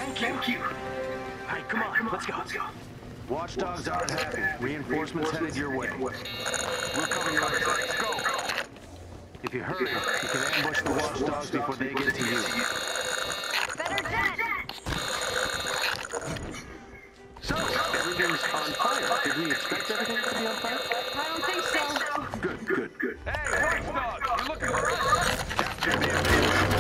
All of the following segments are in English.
Thank you. Alright, come on, let's go. Watchdogs aren't happy. Reinforcements headed your way. We'll cover your exits. Go! If you hurry, you can ambush the watchdogs before they get to you. Better jet! So, everything's on fire. Did we expect everything to be on fire? I don't think so. Good. Hey, watchdogs! You looking for us? Capture the enemy.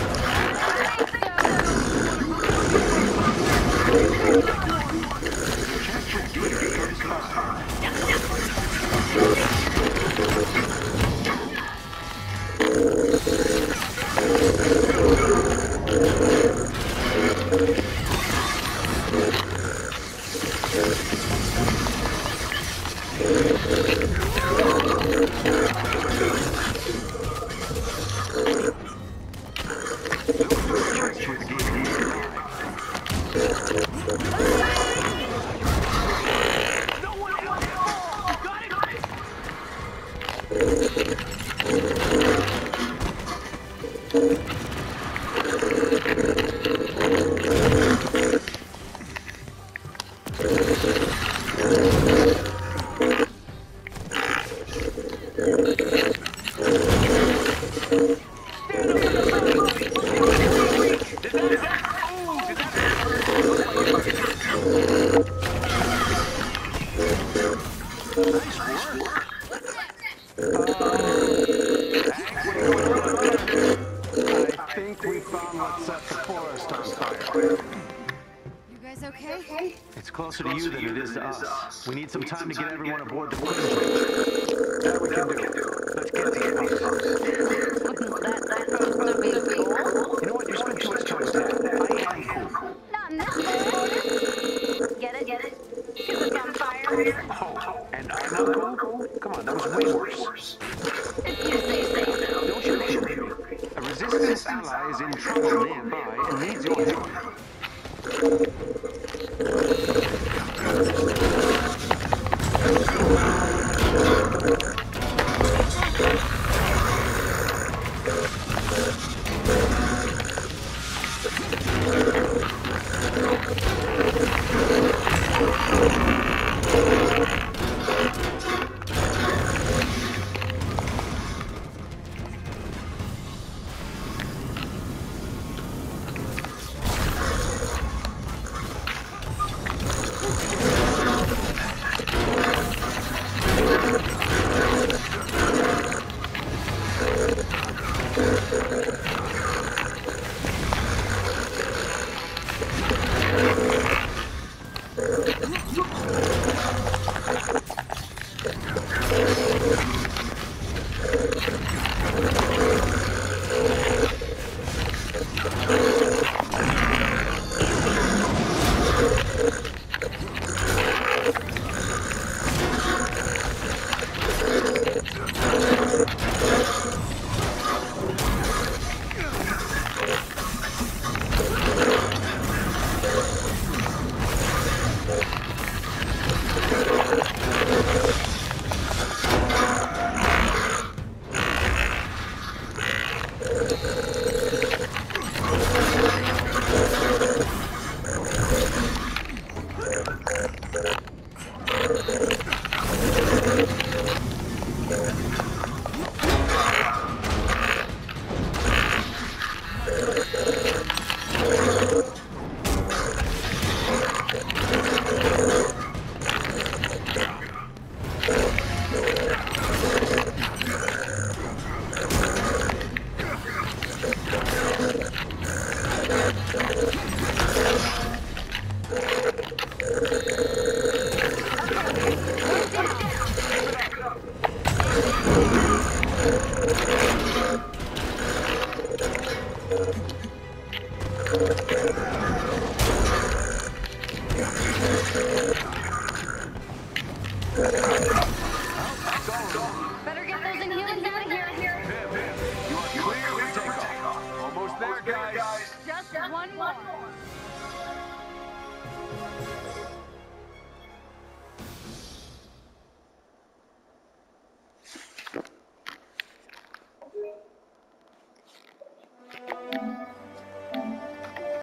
It's closer to you than it is to us. We need some time to get everyone aboard the plane. That we can do. Let's get to it. That's supposed to be cool. You know what? You spent too much time with that. I am cool. Not in this one. Get it? Because it's on fire. Oh, and I'm not cool? Come on, that was way worse. If you say so. Don't you hear me? A resistance ally is in trouble nearby and needs your help. Better get those inhumans out of here. You are clear for takeoff. Almost there, guys. Just one more.